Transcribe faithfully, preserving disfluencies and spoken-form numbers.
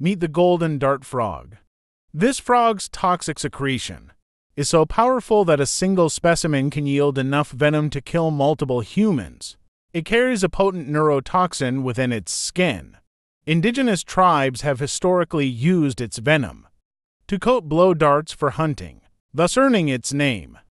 Meet the golden dart frog. This frog's toxic secretion is so powerful that a single specimen can yield enough venom to kill multiple humans. It carries a potent neurotoxin within its skin. Indigenous tribes have historically used its venom to coat blow darts for hunting, thus earning its name.